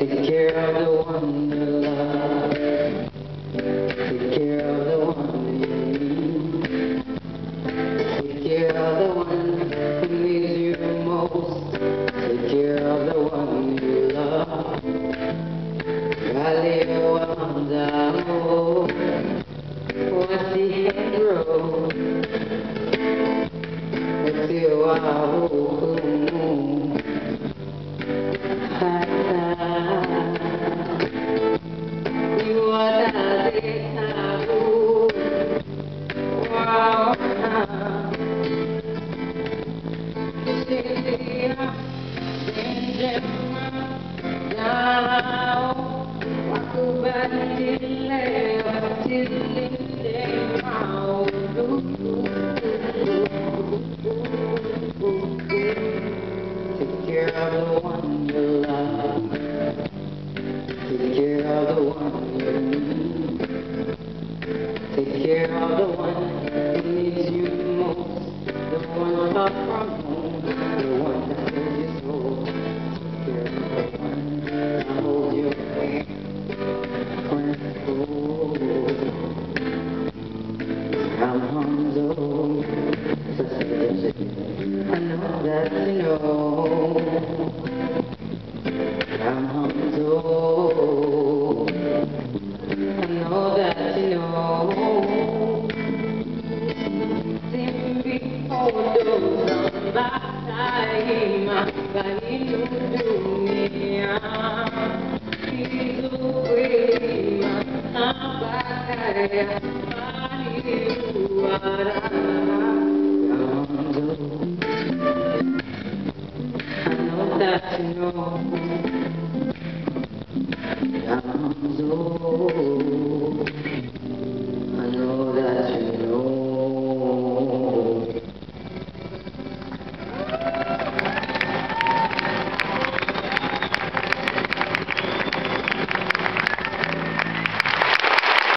Take care of the one you love. Take care of the one you need. Take care of the one who needs you most. Take care of the one you love. Galileo Amandamo, what's the road? What's the Take care of the one you love. Take care of the one you need. Take care of the one who needs you most. The one far from home, the one that fills your soul. Take care of the one that holds your hand when it's cold. I'm Hanzo. I know that you know I'm Hanzo. I know that you know. Sempre foto batalha, carinho do minha. Fiz o clima, a batalha, carinho do ará. That you know, I know that you know.